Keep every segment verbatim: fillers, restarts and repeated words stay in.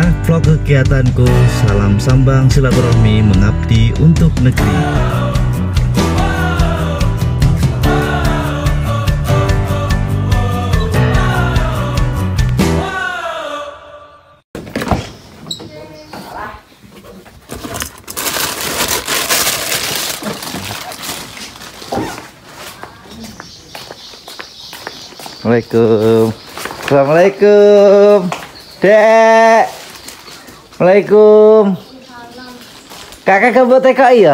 inilah vlog kegiatanku. Salam sambang silaturahmi mengabdi untuk negeri. Assalamualaikum. Assalamualaikum. Dek. Assalamualaikum. Kakak gak buat T K I ya?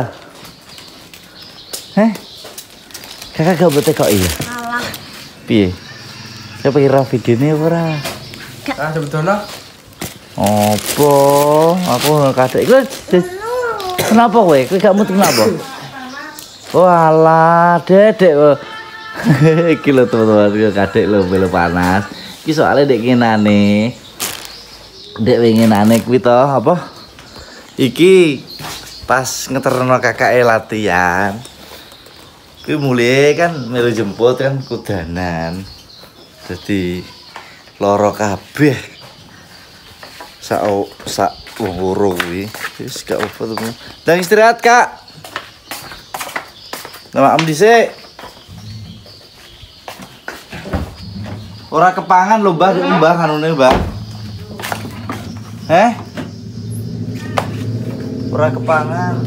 Heh? Kakak gak buat T K I ya? Alah. Piye? Saya kira videonya ora. Ah, sebetulnya. Opo? Aku kadek iku. Kenapa kowe? Kowe gak mutu kenapa? Walah, Dedek. Iki lho teman-teman, kadek lho belo panas. Iki soalnya dek kinane. Dek winginane kuwi to apa? Iki pas ngeterno kakake latihan. Kuwi mulai kan melu jemput kan kudanan. Jadi loro kabeh. Sak sak wong loro kuwi. Wis gak apa to. Dan istirahat, Kak. Nama am dhisik. Ora kepangan lho, Mbah, Mbah kanune, Mbah. Eh? Ora kepangan.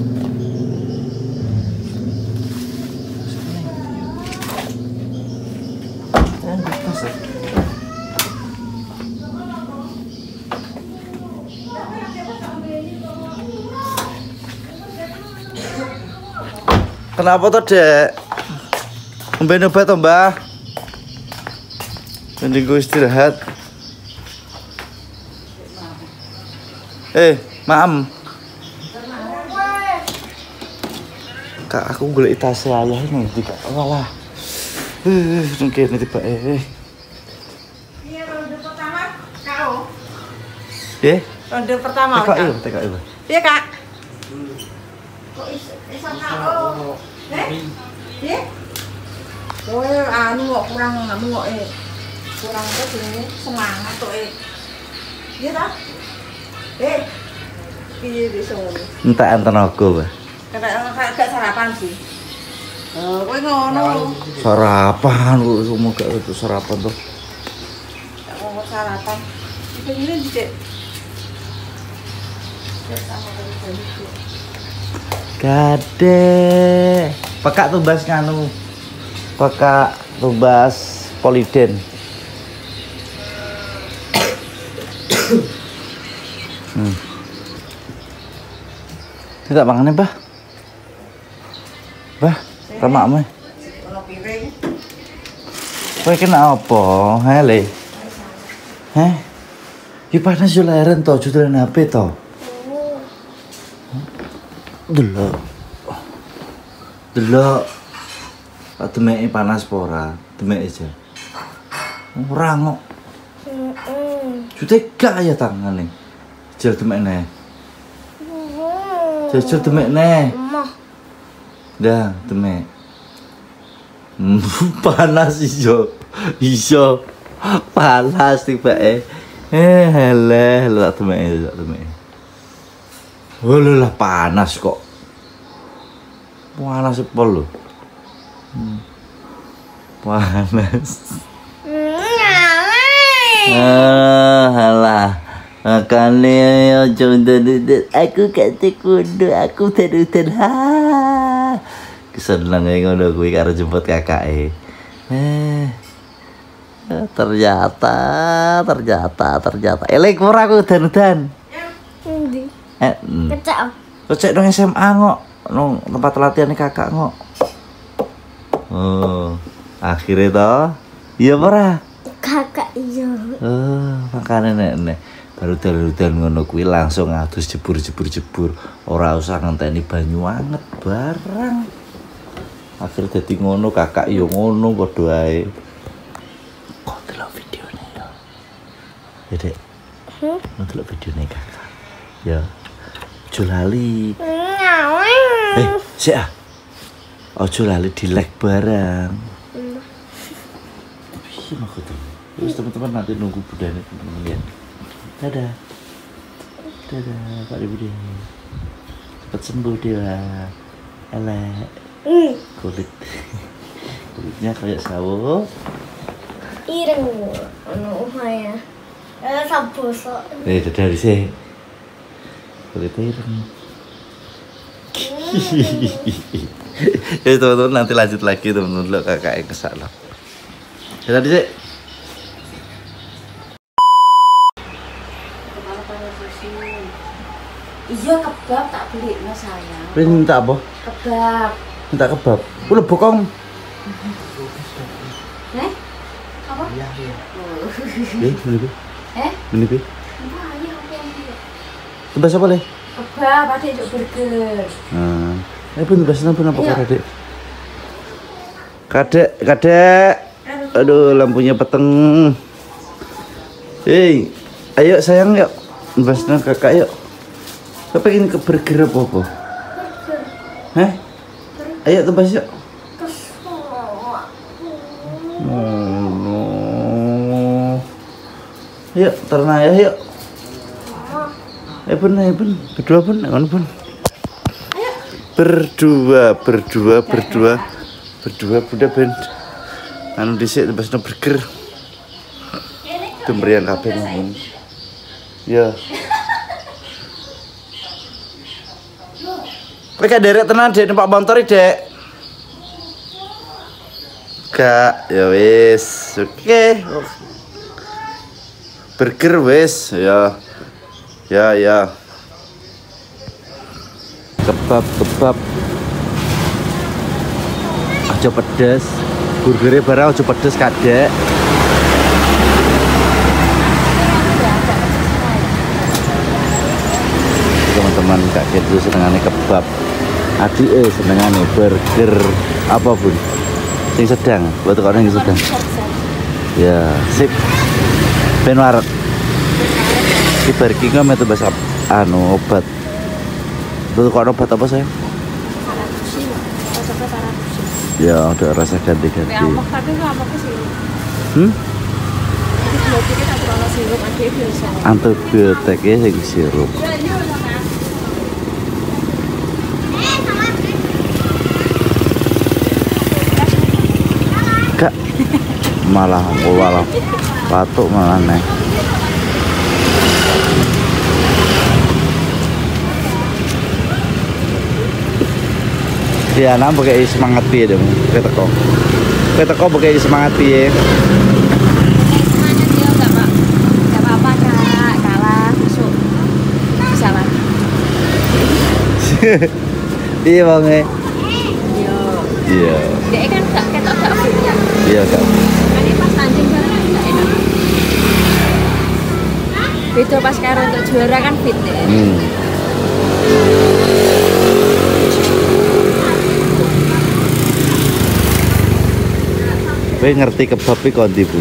Kenapa tuh, Dek? Mbak obat toh, Mbah? Mending gue istirahat. Eh, maam. Kak, aku golek tas ayah ini tiga. Walah. Eh, mungkin tiba eh. Iya, ronde pertama kau. Eh? Ronde pertama. T K I, T K I. Iya, Kak. Kok iso iso kau? Eh? Iya? Kowe anu kok kurang anu kok eh. Kurang apa jenenge semangat kok eh. Iya ta? Eh. Piye bisa ngono? Entek tenaga, Mbah. Kayak gak sarapan sih. Eh, kowe ngono. Sarapan kok semua gak itu sarapan tuh. Gak mau sarapan. Iki ini dicek. Gade. Pekak tumbas nganu. Pekak tumbas poliden. Hmm. Tidak mangan Mbah. Mbah, remakmu. Ono piring. Kowe kena apa? Hele. Heh. Iki panas yo leren to, jutulan H P to. Delok. Delok. Pak demeke panas apa ora? Demek aja. Ora kok. Jute gak ya tangane. Jel demekne. Jel demekne. Dah, demek. Panas iso. Iso. Panas tibake. Eh, hele, lek demeke, lek demeke. Walah panas kok. Panas pol lho. Hmm. Panas. Ah, halah. Makane yo jondo aku kate kudu aku terutan ha. Keseneng ngono kuwi karo jemput kakake. Eh. Ternyata, ternyata, ternyata. Elek ora aku dan-dan. Endi? Eh, Kecek. kecek dong S M A kok. Nang tempat latihan kakak kok. Oh, akhirnya toh. Iya ora? Kakak iya. Oh, makane nek baru dalu-dalu ngono kuwi langsung adus jebur-jebur-jebur. Ora usah ngenteni banyu anget barang. Akhirnya dadi ngono, kakak yo ngono padha ae. Kok delok videone ya. Ya, Dek. Hmm? Delok videone kakak. Ya. Ojo lali. Eh, sik ah. Ojo lali di-like barang. Piye maksudnya? Terus teman-teman nanti nunggu budaya teman-teman ya. Dadah. Dadah, Pak Bude. Cepat sembuh dia. Elek. Kulit. Kulitnya kayak sawo. Ireng. Anu ya. Eh sabosok. Eh, dari sih. Kulitnya ireng. Ya teman-teman, nanti lanjut lagi teman-teman, lo kakak yang kesal. Ya tadi sih. Iya kebab tak beli no sayang. Pengen minta apa? Kebab. Minta kebab. Udah bokong. Eh? Apa? Eh, ini be. Eh? Ini be. Enggak, iya apa yang dia? Tebas apa le? Kebab, ada juk burger. Nah, eh pun tebas pun apa Iya. kadek? Kadek, kadek. Aduh, lampunya peteng. Hei, ayo sayang yuk. Tebasnya kakak yuk. Kau pengen ke burger apa apa? Heh? Ayo tebas yuk. Oh, no. Yuk, terna ya yuk. Eh pun, eh pun, berdua pun, kan pun. Berdua, berdua, berdua, berdua, bunda ben. Anu disik tebasnya burger. Itu meriang kabeh pun. Ya. Mereka derek tenan dek numpak motor dek. Gak, ya wis, oke. Burger wis, ya, ya, ya. Kebab, kebab. Aja pedes. Burgernya barang aja pedes kadek. Teman-teman Kak Kenzo senengannya kebab. Adik eh senengannya burger apapun. Yang sedang, buat orang yang sedang. Ya, sip. Ben waret. Di barking kan metu bahasa anu obat. Buat orang obat apa saya? Ya, udah rasa ganti-ganti. Hmm? Antibiotiknya yang sirup. Kak, malah malah patuk malah nih. Dia nam pakai semangat dia dong. Kita kok, kita kok pakai semangat dia. Iya bang eh. Iya. Iya. Dia kan gak ketok gak fit ya. Iya kak. Ini pas tanding bareng kan gak enak. Beda pas karo untuk juara kan fit ya. Hmm. Kowe ngerti kebab iki kondi, Bu?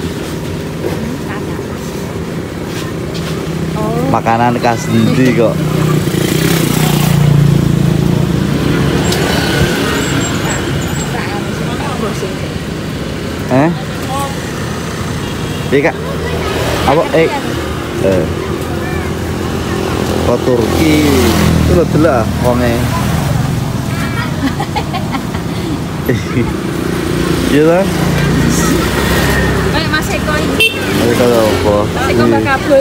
Oh. Makanan khas endi kok? Eh? Iya kak? Apa? Eh? Eh. Kok Turki? Itu lo delah wonge. Iya kan? Kayak Mas Eko ini. Mas Eko apa? Mas Eko Mbak Kabul.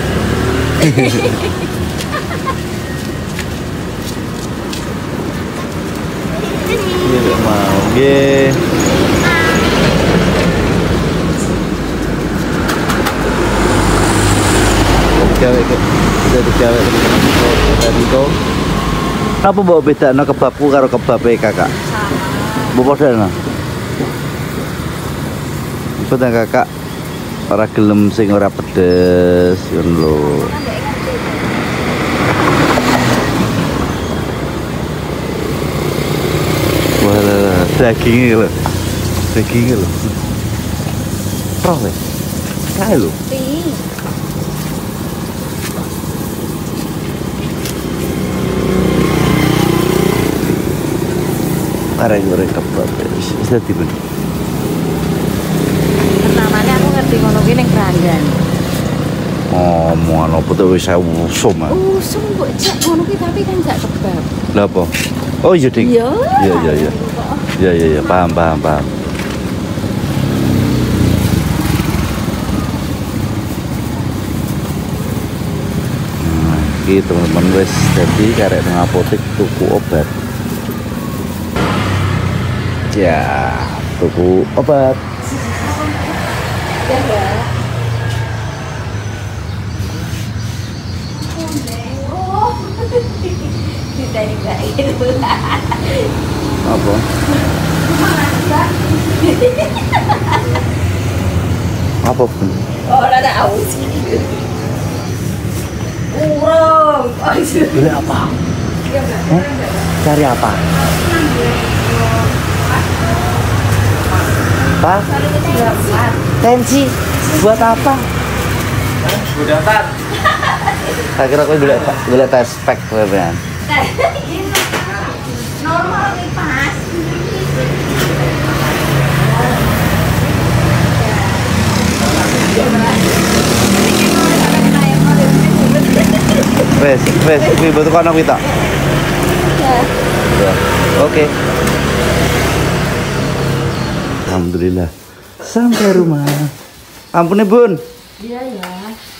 Iya mau. Nggih. Gawe kita digawe tadi kau. Apa bawa beda no kebabku karo kebab kakak? Bawa padha no. Betul kakak. Ora gelem sing ora pedes ngono lho. Wah, dagingnya lho. Dagingnya lho. Roh le. Kae lho. Arek goreng kebab wis dadi ben. Pertamanya aku ngerti ngono ki ning Kerandan. Oh, Omongan apa tuh wis usum. Usum kok cek ngono ki tapi kan gak kebab. Lah apa? Oh iya, Ding. Iya. Iya, iya, iya. Iya, iya, iya, paham, paham, paham. Nah, iki teman-teman wis dadi karek nang apotek tuku obat. Ya, tuku obat. Ya ya. Oh. Kita dibaik. Apa? Apa pun? Oh, ada aus. Urung. Beli apa? Hah? Cari apa? Pak? Tensi? Buat apa? Budatan. Saya kira aku boleh boleh tes spek kan. Normal nih pas. Wes, wes, kuwi butuh kono kuwi tok. Ya. Oke. Alhamdulillah. Sampai rumah. Ampun, Bun. Iya ya.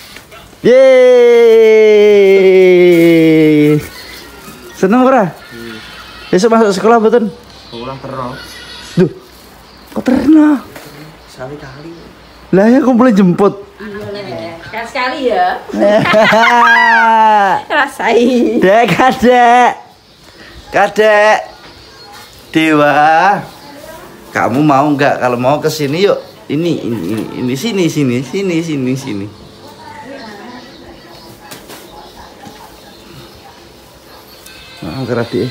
Yeay. Seneng ora? Besok masuk sekolah betul? Kurang terus. Duh. Kok terna? Sekali-kali. Lah ya kumpulin jemput. Iya, sekali ya. Rasain. Dek, kadek. Kadek. Dewa. Kamu mau nggak kalau mau ke sini yuk? Ini ini ini ini sini sini sini sini sini. Nah, kerati.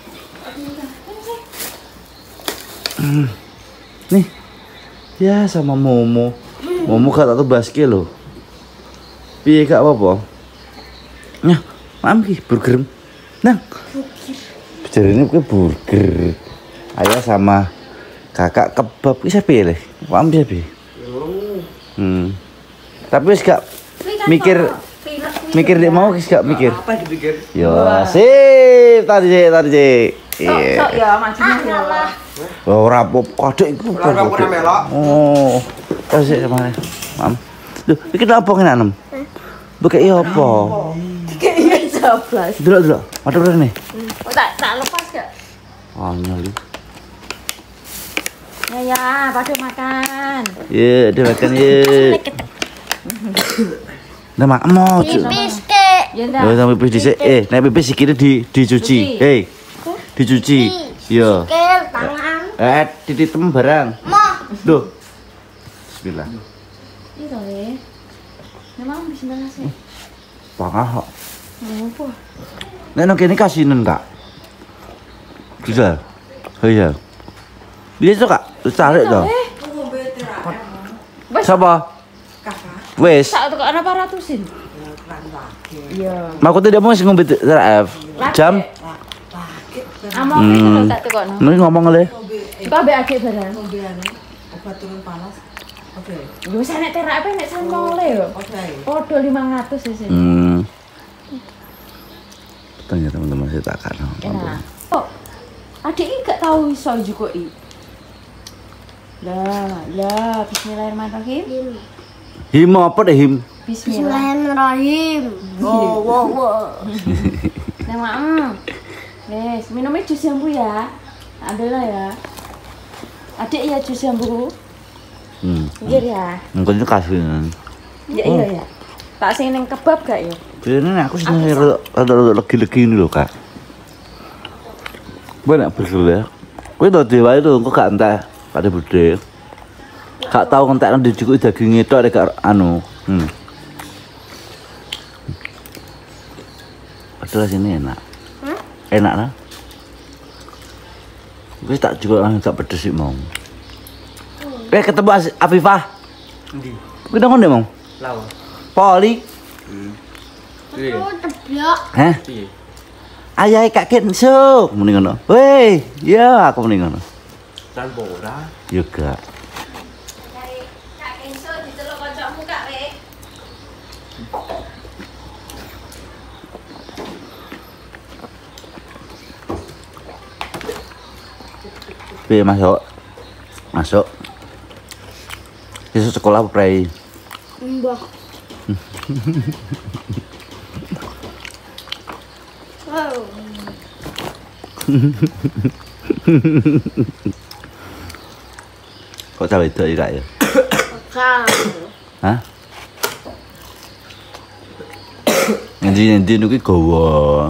Hmm. Nih. Ya sama Momo. Momo gak tak basket loh. Piye gak apa-apa. Nah, mam ki burger. Nang. Bicara ini ke burger. Ayah sama kakak kebab ki siapa ya? Paham siapa? Hmm. Tapi wis gak mikir mikir dia mau wis gak mikir. Apa dipikir? Yo, sip tadi sih, tadi sih. Sok sok ya majunya ya. Ora apa kadek iku. Ora apa melok. Oh. Terus sik sama. Mam. Duh, iki apa kena nem? Buka iya apa? Kayaknya jablas. Delok delok. Matur rene. Oh, tak tak lepas gak? Oh, nyali. Ya ya, pada makan. Ye, dia makan ye. Nah, mak mau. Pipis kek. Ya Oh, ndak. sampai pipis dhisik. Eh, nek pipis sikile di dicuci. Cuci. Hei. Dicuci. Iya. Kek tangan. Eh, tititem barang. Mau. Duh. Bismillah. Itu le. Memang bismillah sih. Pangah kok. Apa? Nek nang kene kasinen, Kak. Bisa. Oh iya. Bisa tuh, Kak. Terus cari tuh. Wes Siapa? Wes. sak kok ana paratusin. Iya. Aku tidak mau ngombe F. Jam. Among itu lho tak tekokno. Nih ngomong le. Kok ambek adek barang. Obat turun panas. Oke. Yo wis nek terak apa nek samole yo. Oke. Podo lima ratus wis. Hmm. Tanya teman-teman saya tak kan. Enak. Oh. Adik iki gak tau iso njukuki. Lah, lah bismillahirrahmanirrahim. Him apa deh him? Bismillah. Bismillahirrahmanirrahim. Wow, wow, wow. Nah, Mak. Wes, minumnya jus jambu ya. Ambil lah ya. Adik ya jus jambu. Hmm. Pinggir ya. Engko itu kasih. Ya iya ya. Tak sing ning kebab gak ya? Jadi aku seneng ada lagi-lagi ini loh, Kak. Banyak bergerak. Kowe tau dewa itu kok gak entah pada bude. Gak tau entek nang dijukuk daging itu ada gak anu. Hmm. Padahal sini enak. Hah? Enak lah. Gue tak juga langsung tak pedes sih mau. Eh ketemu As- Afifah. Endi? Gue nang ngene mau. Lawa. Poli. Piye? Oh, teblok. Hah? Piye? Ayahe Kak Kenso. Mending ngono. Weh, ya aku mending ngono. Tanpa ora. Yo gak. Kak Kenso diceluk kancamu Kak, Rek. Piye masuk? Masuk. Besok sekolah prei. Mbah. Wow. Kok cawe itu ya kak ya? Kau. Hah? Nanti nanti nuki gawa.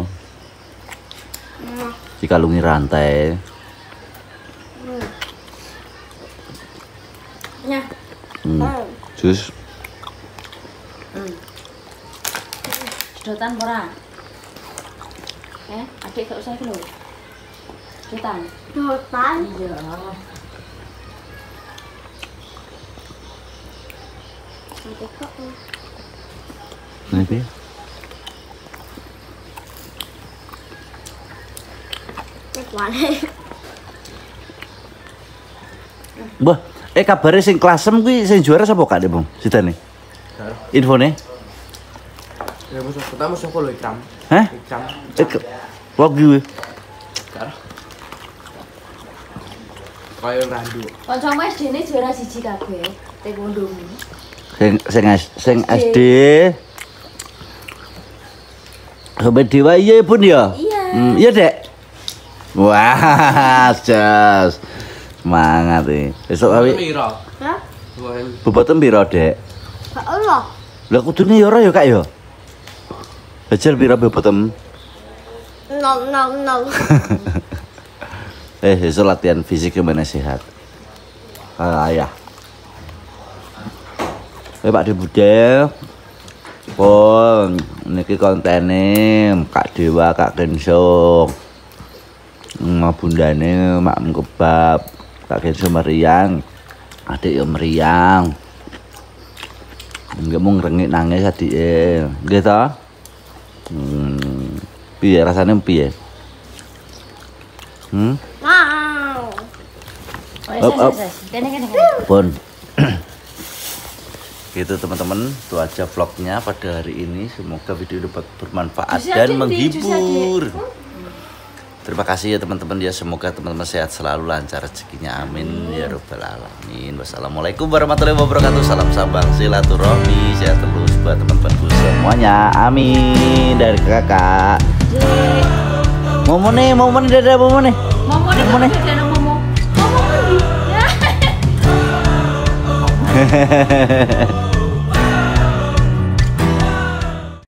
Dikalungi rantai. Nah. Hmm. Jus. Sedotan ora? Eh, adik gak usah lho. Sedotan. Dotan. Iya. Nanti kok. Ini piye? Wale. Mbah, eh kabare sing klasem kuwi sing juara sapa Kak Bang? Sidane. Infone? Ya musuh pertama musuh lo ikram. Hah? Ikram. Eh, ke- wah gue. Kayak randu. Kancamu S D-ne juara siji kabeh. Taekwondo. Sing sing S- sing S D. Sampai dewa iya pun ya? Iya. Hmm, iya, Dek. Wah, jas. Semangat nih. Besok kali Mira. Hah? beboten piro, Dek? Kak Allah. Lah kudune ya ora ya, Kak ya? Bajal piro beboten? Nong nong nong. Eh, besok latihan fisik gimana sehat? Kayak ayah. Eh, Pak Bude. Pun, niki kontene Kak Dewa, Kak Kenso. Ma bundane mak kebab, Kak Kenso meriang. Adik ya meriang. Nggak mau ngerengek nangis adike. Nggih ta? Hmm. Piye rasane piye? Hmm? Wow. Oh, Up, up. ses, ses. Kene kene kene. Pun. Gitu teman-teman, itu aja vlognya pada hari ini. Semoga video dapat bermanfaat Jus dan adik, Di, jus menghibur. Terima kasih ya teman-teman ya, semoga teman-teman sehat selalu, lancar rezekinya, amin ya robbal alamin. Wassalamualaikum warahmatullahi wabarakatuh. Salam sabang silaturahmi, sehat terus buat teman-temanku semuanya, amin. Dari kakak Momo nih, Momo nih, dadah Momo nih. Momo nih, Momo nih. Momo. Momo. Momo. Hehehe.